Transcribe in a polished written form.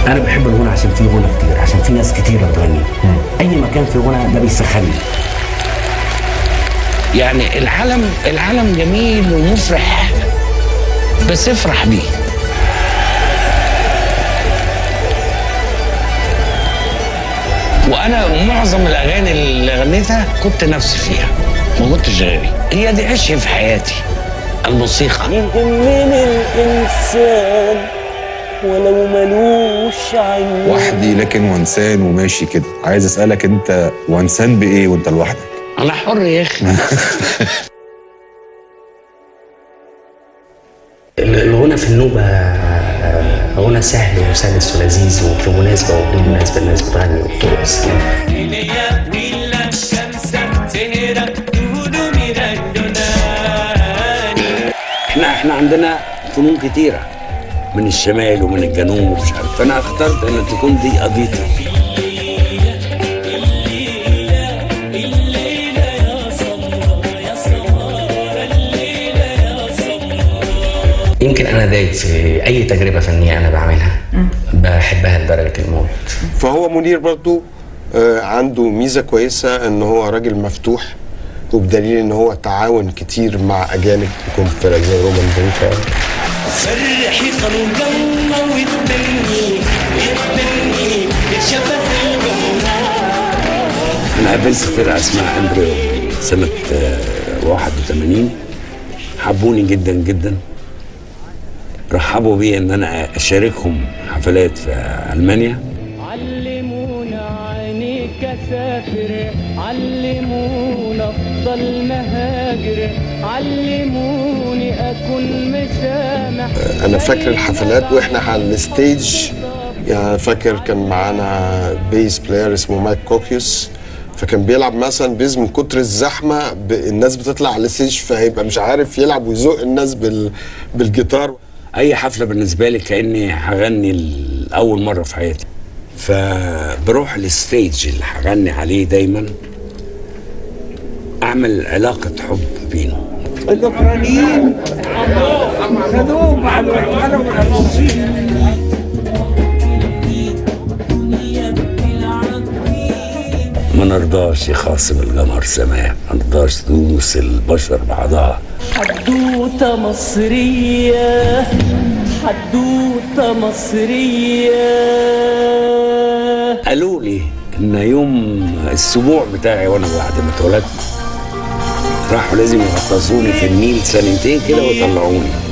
انا بحب الغنى عشان فيه غنى كتير، عشان في ناس كتيره بتغني. اي مكان فيه غنى ده بيسخنني. يعني العالم جميل ومفرح، بس افرح بيه. وانا معظم الاغاني اللي غنيتها كنت نفسي فيها، ما كنتش غيري. هي دي عشق في حياتي، الموسيقى. يهمني الانسان ولو ملوش عين. وحدي لكن وانسان وماشي كده. عايز اسالك، انت وانسان بايه وانت لوحدك؟ انا حر يا اخي. الغنى في النوبه غنى سهل وسلس ولذيذ، وفي مناسبه وبدون مناسبه الناس بتغني وبترقص. احنا عندنا فنون كتيره من الشمال ومن الجنوب ومش عارف، فانا اخترت ان تكون دي قضيتي. يمكن انا دايب في اي تجربه فنيه انا بعملها، بحبها لدرجه الموت. فهو منير برضو عنده ميزه كويسه ان هو راجل مفتوح، وبدليل ان هو تعاون كتير مع اجانب، يكون فرق زي رومان بنكا. فرحي قانون جنة ويتبني شبه الجمهور. انا قابلت فرقه اسمها امبريو سنه 81، حبوني جدا جدا، رحبوا بي ان انا اشاركهم حفلات في المانيا. علمونا عينيك اسافر، علمونا افضل مهاجر، علموني اكون مسامح. انا فاكر الحفلات واحنا على الستيج، يعني فاكر كان معانا بيس بلاير اسمه مايك كوكيوس، فكان بيلعب مثلا بيز من كتر الزحمه الناس بتطلع على الستيج، فهيبقى مش عارف يلعب ويزق الناس بالجيتار. اي حفله بالنسبه لي كاني هغني لاول مره في حياتي، فبروح الستيج اللي هغني عليه دايما اعمل علاقه حب بينه. الأوكرانيين خدوهم مع ما نرضاش يخاصم القمر سماء، ما نرضاش تدوس البشر بعضها. حدوتة مصرية، حدوتة مصرية. قالوا لي ان يوم السبوع بتاعي وانا بعد ما اتولدت راحوا لازم يغطسوني في النيل سنتين كده ويطلعوني.